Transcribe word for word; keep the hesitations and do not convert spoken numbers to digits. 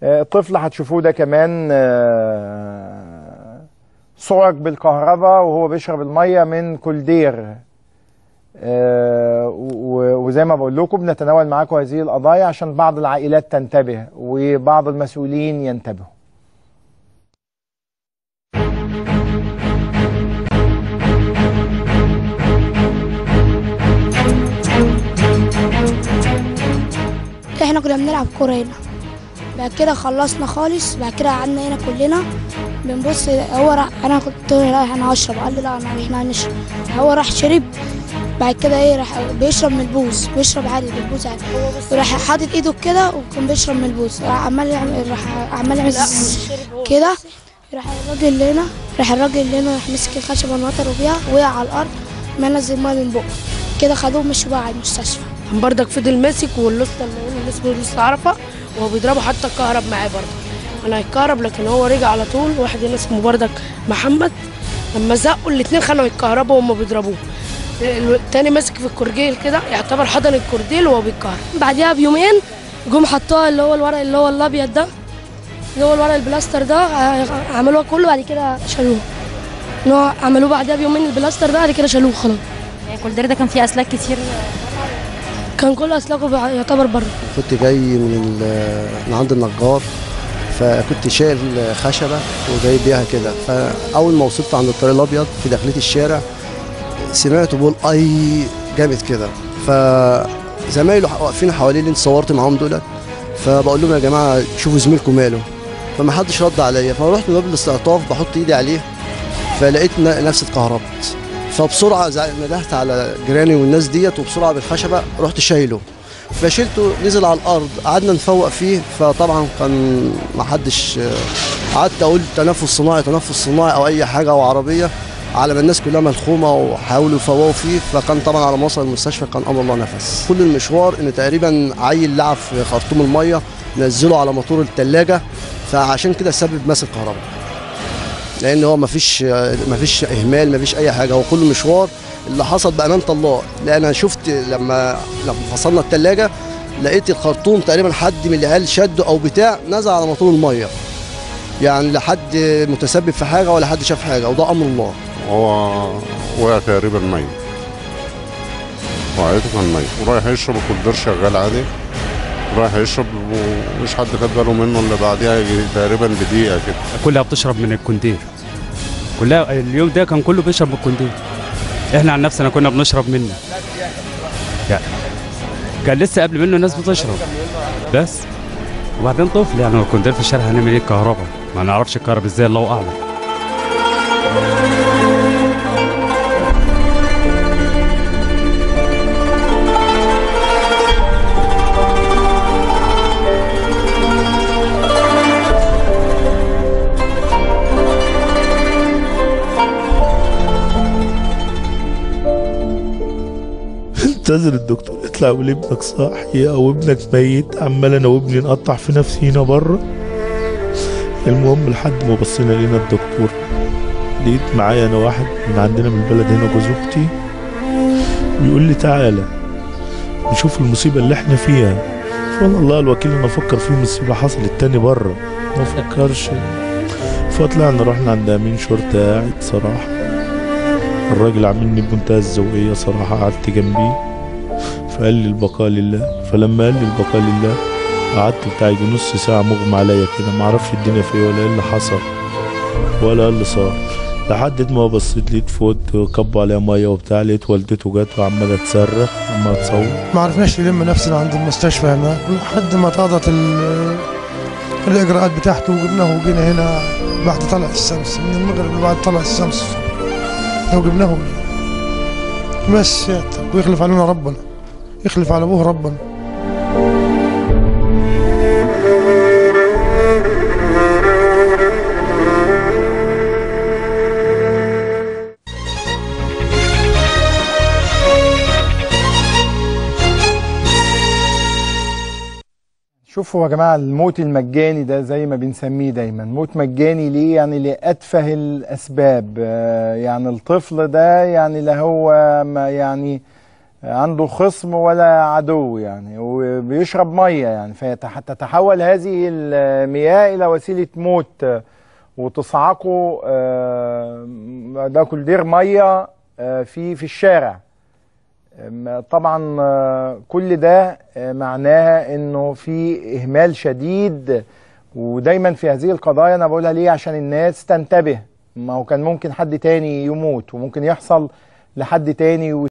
الطفل هتشوفوه ده كمان صعق بالكهرباء وهو بيشرب الميه من كولدير. وزي ما بقول لكم بنتناول معاكم هذه القضايا عشان بعض العائلات تنتبه وبعض المسؤولين ينتبهوا. احنا كنا بنلعب كوره هنا، بعد كده خلصنا خالص، بعد كده قعدنا هنا كلنا بنبص. هو راح، انا كنت رايح انا هشرب، قال لي لا انا احنا هنشرب. هو راح شرب، بعد كده ايه راح بيشرب من البوز، بيشرب عادي بالبوز عادي، وراح حاطط ايده كده وكان بيشرب من البوز، راح عمال يعمل راح عمال يعمل كده. راح الراجل اللي هنا راح الراجل اللي هنا راح مسك الخشبه ونطروا بيها، وقع على الارض ما نزل ميه من بقه كده، خدوه مشوا بقى على المستشفى. بردك فضل ماسك، واللسطى اللي اسمه لسه عرفه وهو بيضربه حتى الكهرب معاه برضه، انا هيتكهرب، لكن هو رجع على طول. واحد هنا اسمه بردك محمد، لما زقوا الاثنين خانوا يتكهربوا وهم بيضربوه. التاني ماسك في الكورجيل كده، يعتبر حضن الكورديل وهو بيتكهرب. بعدها بيومين جم حطوها اللي هو الورق اللي هو الابيض ده، اللي هو الورق البلاستر ده، عملوها كله بعد كده شالوه. اللي هو عملوه بعدها بيومين البلاستر ده، بعد كده شالوه خلاص. الكولدير ده كان فيه اسلاك كتير؟ كان كل اسلاكه يعتبر بره. كنت جاي من من عند النجار، فكنت شايل خشبه وجاي بيها كده، فاول ما وصلت عند الطريق الابيض في داخليه الشارع سمعت بقول اي جامد كده، فزمايله واقفين حواليه اللي انت صورت معاهم دول، فبقول لهم يا جماعه شوفوا زميلكم ماله، فما حدش رد عليا، فرحت من باب الاستعطاف بحط ايدي عليه، فلقيت نفسي اتكهربت، فبسرعه ندهت على جيراني والناس ديت، وبسرعه بالخشبه رحت شايله، فشلته نزل على الارض، قعدنا نفوق فيه، فطبعا كان ما حدش، قعدت اقول تنفس صناعي تنفس صناعي او اي حاجه او عربيه، على ما الناس كلها ملخومه وحاولوا يفوقوا فيه، فكان طبعا على ما وصل المستشفى كان امر الله نفس. كل المشوار ان تقريبا عيل لعب في خرطوم الميه نزله على موتور الثلاجه، فعشان كده سبب ماس الكهرباء، لان هو ما فيش ما فيش اهمال، ما فيش اي حاجه، هو كل مشوار اللي حصل بامانه الله، لان انا شفت لما لما فصلنا الثلاجه لقيت الخرطوم تقريبا حد من العيال شده او بتاع نزل على موتور الميه، يعني لا حد متسبب في حاجه ولا حد شاف حاجه، وده امر الله. هو وقع تقريبا ميت، وقعته كان ميت ورايح يشرب، الكولدير شغال عادي، رايح يشرب ومش حد خد باله منه الا بعديها تقريبا بدقيقه كده. كلها بتشرب من الكولدير، كلها اليوم ده كان كله بيشرب من الكولدير، احنا عن نفسنا كنا بنشرب منه، يعني كان لسه قبل منه ناس بتشرب بس، وبعدين طفل يعني الكولدير في الشارع هنعمل ايه؟ الكهرباء ما نعرفش الكهرباء ازاي، الله اعلم. انتظر الدكتور يطلع يقول ابنك صاحي او ابنك ميت، عمال انا وابني نقطع في نفسي هنا بره. المهم لحد ما بصينا لقينا الدكتور، لقيت معايا انا واحد من عندنا من البلد هنا جوز اختي، بيقول لي تعالى نشوف المصيبه اللي احنا فيها. فانا الله الوكيل انا افكر في مصيبه حصلت تاني بره، ما افكرش. فطلعنا رحنا عند امين شرطه قاعد، صراحه الراجل عاملني بمنتهى الذوقيه صراحه، قعدت جنبيه فقال لي البقاء لله. فلما قال لي البقاء لله قعدت بتاع يجي نص ساعه مغمى عليا كده، ما اعرفش الدنيا في ايه ولا ايه اللي حصل ولا ايه اللي صار، لحد ما بصيت لقيت فوت كبوا عليها ميه وبتاع، لقيت والدته جت وعماله تصرخ وعماله تصوت. ما عرفناش نلم نفسنا عند المستشفى هناك لحد ما طادت الاجراءات بتاعته، وجبناه وجينا هنا بعد طلع الشمس من المغرب بعد طلع الشمس، وجبناه بس ويخلف علينا ربنا، يخلف على ابوه ربنا. شوفوا يا جماعة الموت المجاني ده زي ما بنسميه دايما، موت مجاني ليه؟ يعني لأتفه الأسباب. يعني الطفل ده يعني لا هو ما يعني عنده خصم ولا عدو يعني، وبيشرب ميه يعني، فتتحول هذه المياه الى وسيله موت وتصعقه ده كولدير ميه في في الشارع. طبعا كل ده معناها انه في اهمال شديد. ودايما في هذه القضايا انا بقولها ليه؟ عشان الناس تنتبه. ما هو كان ممكن حد تاني يموت، وممكن يحصل لحد تاني